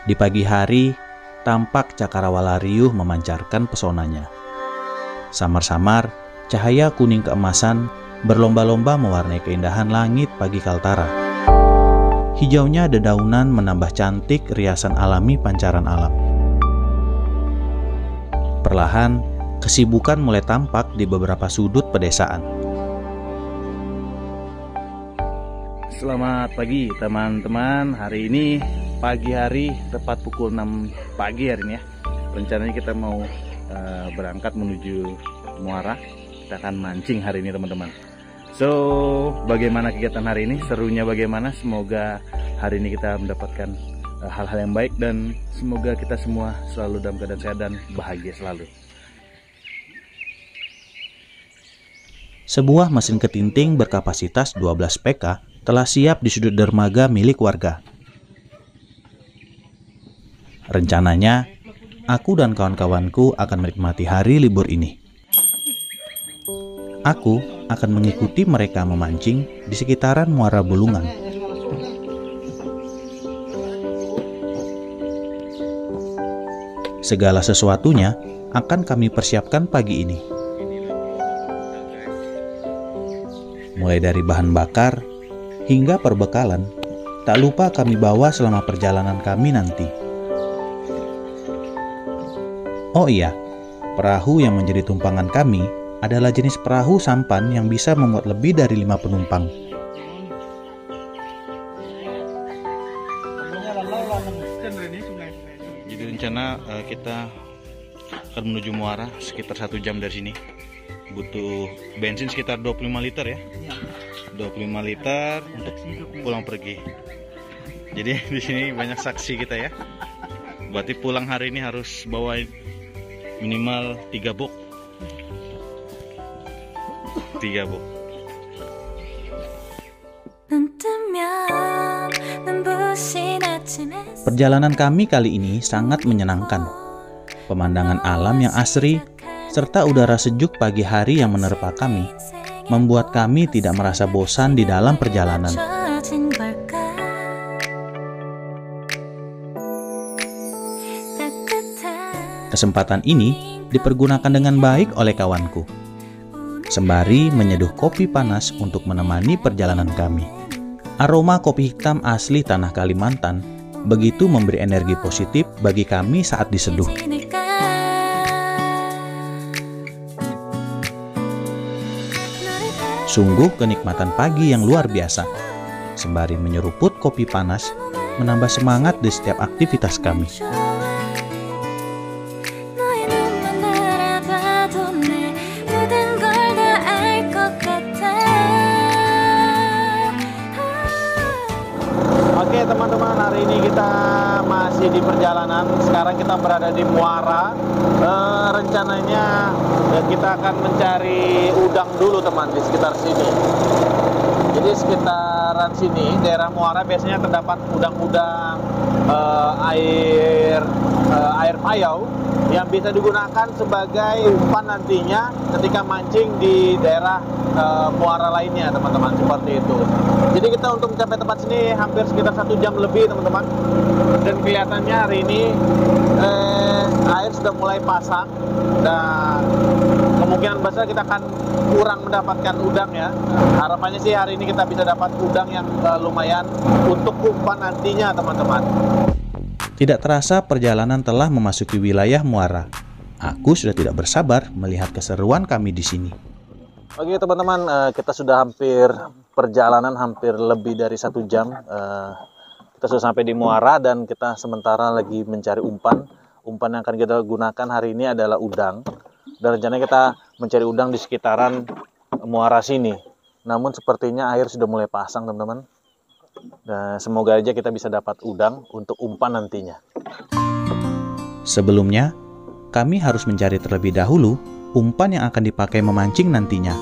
Di pagi hari, tampak cakrawala riuh memancarkan pesonanya. Samar-samar, cahaya kuning keemasan berlomba-lomba mewarnai keindahan langit pagi Kaltara. Hijaunya dedaunan menambah cantik riasan alami pancaran alam. Perlahan, kesibukan mulai tampak di beberapa sudut pedesaan. Selamat pagi teman-teman. Hari ini pagi hari tepat pukul 6 pagi hari ini ya. Rencananya kita mau berangkat menuju Muara. Kita akan mancing hari ini teman-teman. So, bagaimana kegiatan hari ini? Serunya bagaimana? Semoga hari ini kita mendapatkan hal-hal yang baik dan semoga kita semua selalu dalam keadaan sehat dan bahagia selalu. Sebuah mesin ketinting berkapasitas 12 PK telah siap di sudut dermaga milik warga. Rencananya, aku dan kawan-kawanku akan menikmati hari libur ini. Aku akan mengikuti mereka memancing di sekitaran Muara Bulungan. Segala sesuatunya akan kami persiapkan pagi ini. Mulai dari bahan bakar hingga perbekalan, tak lupa kami bawa selama perjalanan kami nanti. Oh iya, perahu yang menjadi tumpangan kami adalah jenis perahu sampan yang bisa memuat lebih dari 5 penumpang. Jadi rencana kita akan menuju Muara sekitar 1 jam dari sini. Butuh bensin sekitar 25 liter ya. 25 liter untuk pulang pergi. Jadi di sini banyak saksi kita ya. Berarti pulang hari ini harus bawa minimal 3 box. 3 box. Perjalanan kami kali ini sangat menyenangkan. Pemandangan alam yang asri serta udara sejuk pagi hari yang menerpa kami membuat kami tidak merasa bosan di dalam perjalanan. Kesempatan ini dipergunakan dengan baik oleh kawanku, sembari menyeduh kopi panas untuk menemani perjalanan kami. Aroma kopi hitam asli tanah Kalimantan begitu memberi energi positif bagi kami saat diseduh. Sungguh kenikmatan pagi yang luar biasa. Sembari menyeruput kopi panas, menambah semangat di setiap aktivitas kami. Oke teman-teman, hari ini kita masih di perjalanan. Sekarang kita berada di Muara. Rencananya kita akan mencari udang dulu teman di sekitar sini. Jadi sekitaran sini daerah Muara biasanya terdapat udang-udang air payau yang bisa digunakan sebagai umpan nantinya ketika mancing di daerah muara lainnya teman-teman, seperti itu. Jadi kita untuk mencapai tempat sini hampir sekitar 1 jam lebih teman-teman, dan kelihatannya hari ini air sudah mulai pasang dan kemungkinan besar kita akan kurang mendapatkan udang ya. Harapannya sih hari ini kita bisa dapat udang yang lumayan untuk umpan nantinya teman-teman. Tidak terasa perjalanan telah memasuki wilayah Muara. Aku sudah tidak bersabar melihat keseruan kami di sini. Oke teman-teman, kita sudah perjalanan hampir lebih dari 1 jam. Kita sudah sampai di Muara dan kita sementara lagi mencari umpan. Umpan yang akan kita gunakan hari ini adalah udang. Dan rencananya kita mencari udang di sekitaran Muara sini. Namun sepertinya air sudah mulai pasang teman-teman. Dan semoga aja kita bisa dapat udang untuk umpan nantinya. Sebelumnya, kami harus mencari terlebih dahulu umpan yang akan dipakai memancing nantinya.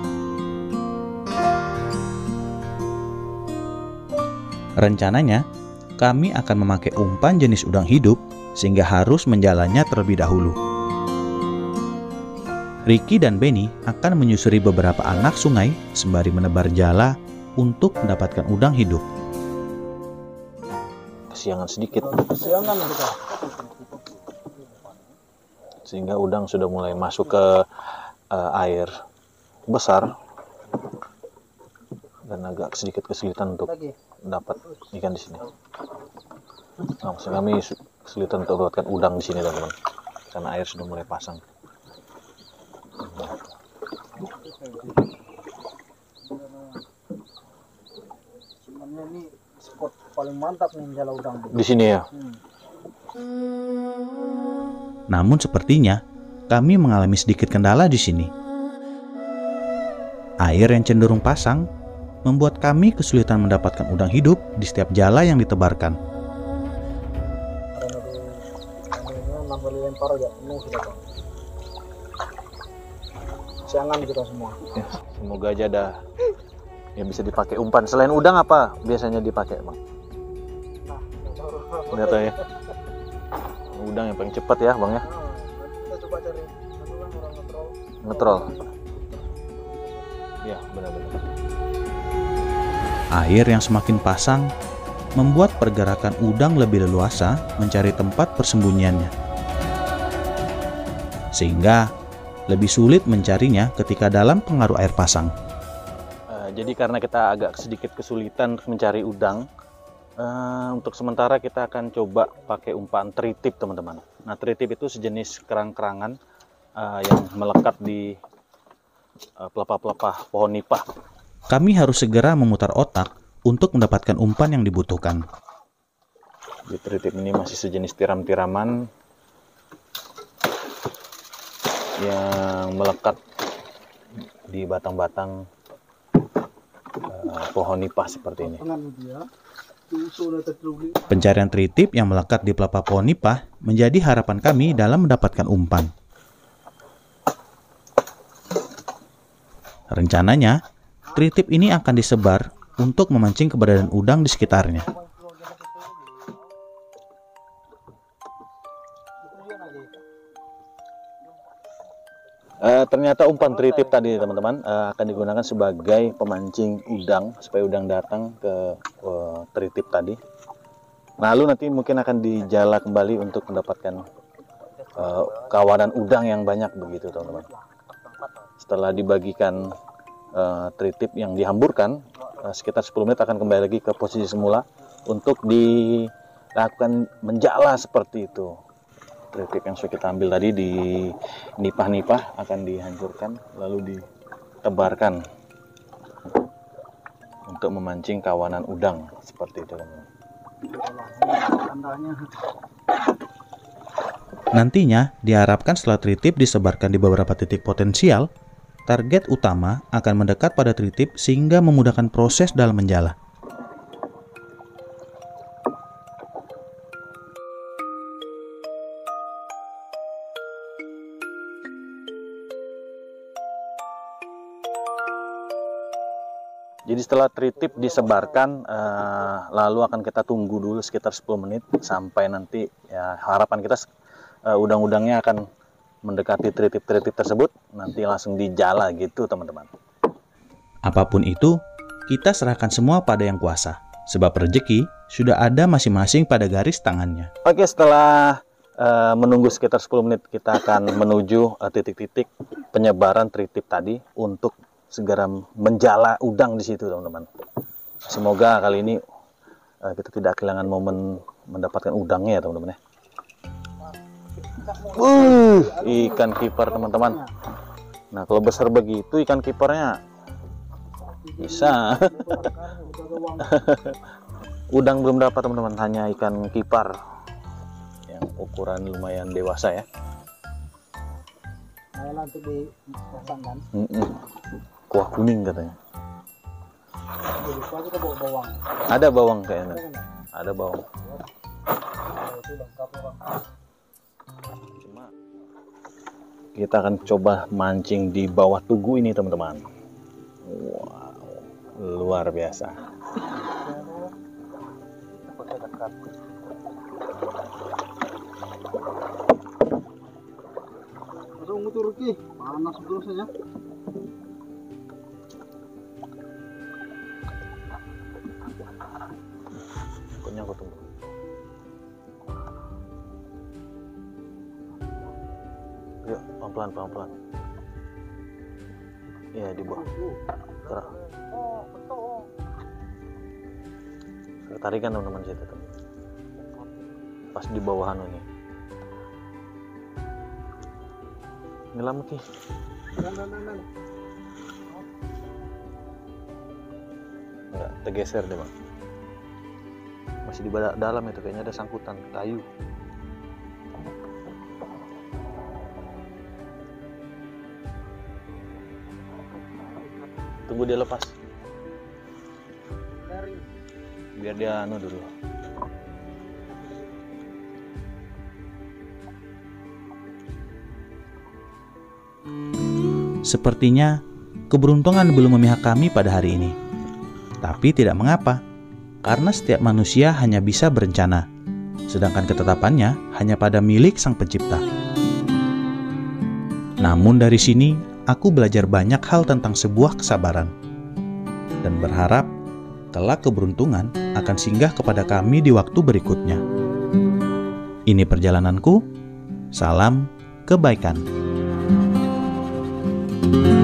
Rencananya, kami akan memakai umpan jenis udang hidup sehingga harus menjalannya terlebih dahulu. Ricky dan Benny akan menyusuri beberapa anak sungai sembari menebar jala untuk mendapatkan udang hidup. kesiangan sedikit. Kesiangan kita. Sehingga udang sudah mulai masuk ke air besar dan agak sedikit kesulitan untuk dapat ikan di sini. Nah, maksud kami kesulitan untuk mendapatkan udang di sini, teman-teman, karena air sudah mulai pasang. Sebenarnya ini spot paling mantap nih jala udang di sini ya. Namun sepertinya kami mengalami sedikit kendala di sini. Air yang cenderung pasang membuat kami kesulitan mendapatkan udang hidup di setiap jala yang ditebarkan. Kesiangan kita semua. Ya, semoga aja ada yang bisa dipakai umpan. Selain udang apa biasanya dipakai, Bang? Nggak tahu ya. Udang yang paling cepat ya, Bang ya. Kita coba cari orang Ngetrol. Ya, benar-benar. Air yang semakin pasang membuat pergerakan udang lebih leluasa mencari tempat persembunyiannya. Sehingga lebih sulit mencarinya ketika dalam pengaruh air pasang. Jadi karena kita agak sedikit kesulitan mencari udang, untuk sementara kita akan coba pakai umpan tritip, teman-teman. Nah, tritip itu sejenis kerang-kerangan yang melekat di pelepah-pelepah pohon nipah. Kami harus segera memutar otak untuk mendapatkan umpan yang dibutuhkan. Di tritip ini masih sejenis tiram-tiraman yang melekat di batang-batang pohon nipah seperti ini. Pencarian tritip yang melekat di pelepah pohon nipah menjadi harapan kami dalam mendapatkan umpan. Rencananya, tritip ini akan disebar untuk memancing keberadaan udang di sekitarnya. Ternyata umpan tritip tadi, teman-teman, akan digunakan sebagai pemancing udang supaya udang datang ke tritip tadi. Lalu nanti mungkin akan dijala kembali untuk mendapatkan kawanan udang yang banyak begitu, teman-teman. Setelah dibagikan tritip yang dihamburkan, sekitar 10 menit akan kembali lagi ke posisi semula untuk dilakukan menjala seperti itu. Tritip yang sudah kita ambil tadi di nipah-nipah akan dihancurkan lalu ditebarkan untuk memancing kawanan udang seperti itu, teman-teman. Nantinya diharapkan setelah tritip disebarkan di beberapa titik potensial, target utama akan mendekat pada tritip sehingga memudahkan proses dalam menjala. Jadi setelah tritip disebarkan, lalu akan kita tunggu dulu sekitar 10 menit sampai nanti ya, harapan kita udang-udangnya akan mendekati tritip-tritip tersebut, nanti langsung dijala gitu, teman-teman. Apapun itu, kita serahkan semua pada Yang Kuasa, sebab rezeki sudah ada masing-masing pada garis tangannya. Oke, setelah menunggu sekitar 10 menit, kita akan menuju titik-titik penyebaran tritip tadi untuk segera menjala udang di situ, teman-teman. Semoga kali ini kita tidak kehilangan momen mendapatkan udangnya ya, teman-teman ya. Ikan kiper, teman-teman. Nah, kalau besar begitu ikan kipernya bisa. Udang belum dapat, teman-teman, hanya ikan kipar yang ukuran lumayan dewasa ya. Nanti dipasang kan. Kuah kuning katanya. Kita bawa bawang. Ada bawang kayaknya. Ada bawang. Itu lengkap ya, Bang. Cuma kita akan coba mancing di bawah tugu ini, teman-teman. Wow, luar biasa. Tunggu Turki, panas dulu saja. Pokoknya aku tunggu. Pelan-pelan. Ya, di bawah. Gerak. Tarikan teman-teman situ tuh. Pas di bawah anu nih. Nyelam Ki. Enggak, tergeser deh Bang. Masih di dalam itu, kayaknya ada sangkutan kayu. Tunggu dia lepas. Biar dia anu dulu. Sepertinya keberuntungan belum memihak kami pada hari ini. Tapi tidak mengapa, karena setiap manusia hanya bisa berencana, sedangkan ketetapannya hanya pada milik Sang Pencipta. Namun dari sini, aku belajar banyak hal tentang sebuah kesabaran, dan berharap kelak keberuntungan akan singgah kepada kami di waktu berikutnya. Ini perjalananku, salam kebaikan.